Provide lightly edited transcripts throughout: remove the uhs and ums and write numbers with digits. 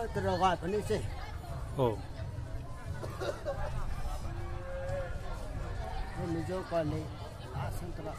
terowat ini sih. Oh. Ini juga kali langsung terus.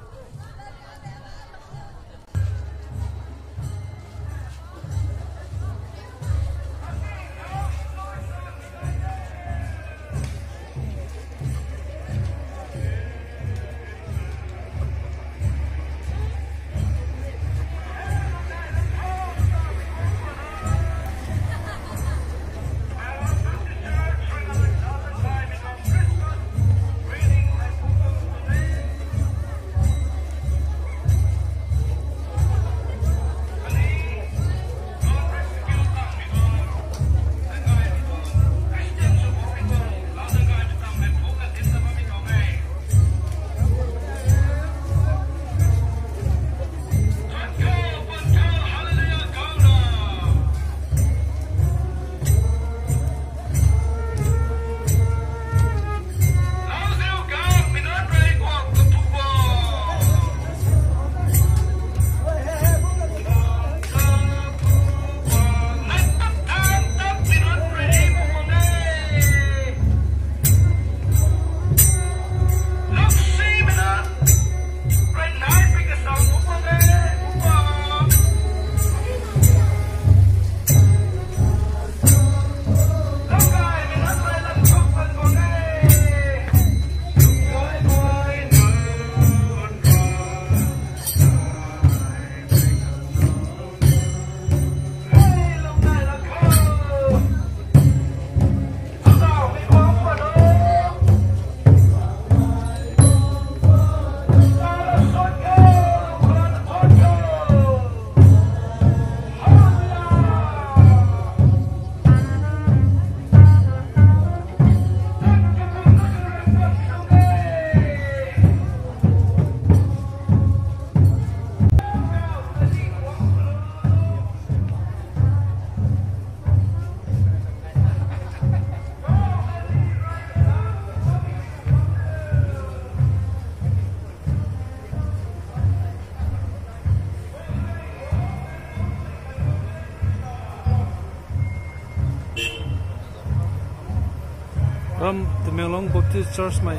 Tamenglong Baptist Church mai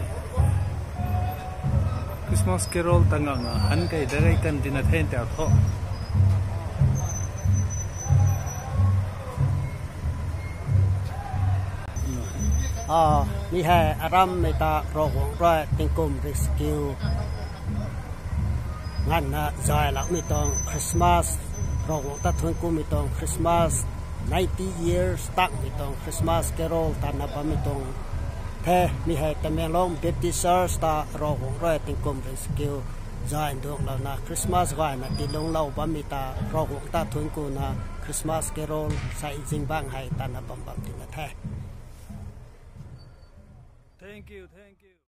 Christmas Carol tangang han kai darai kan dinathen ta tho Ni hai aram meta program ra tingkum rescue ngan na zai la mi tong Christmas program ta thun ku mi tong Christmas 90 years tak mi tong Christmas Carol ta na pa mi tong the mi hai Tamenglong Baptist Church ta program ra tingkum rescue zai ndong la na Christmas wa na ti long lau pa mi ta program ta thun ku na Christmas Carol sai jing bang hai ta na bam bam ti na the Thank you